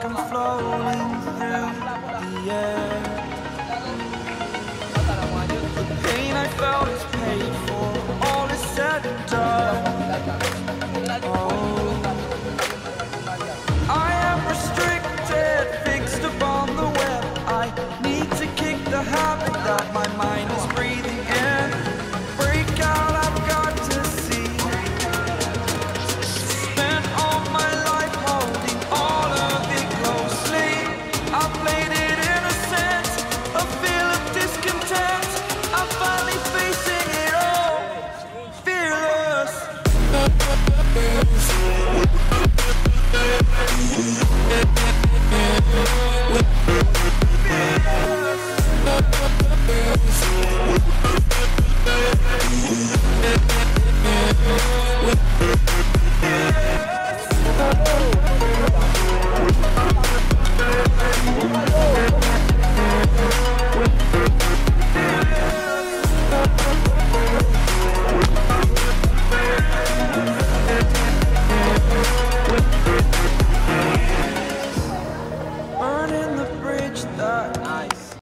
like I'm floating through the air. The pain I felt is paid for, all is said and done. Oh, I am restricted, fixed upon the web. I need to kick the habit that my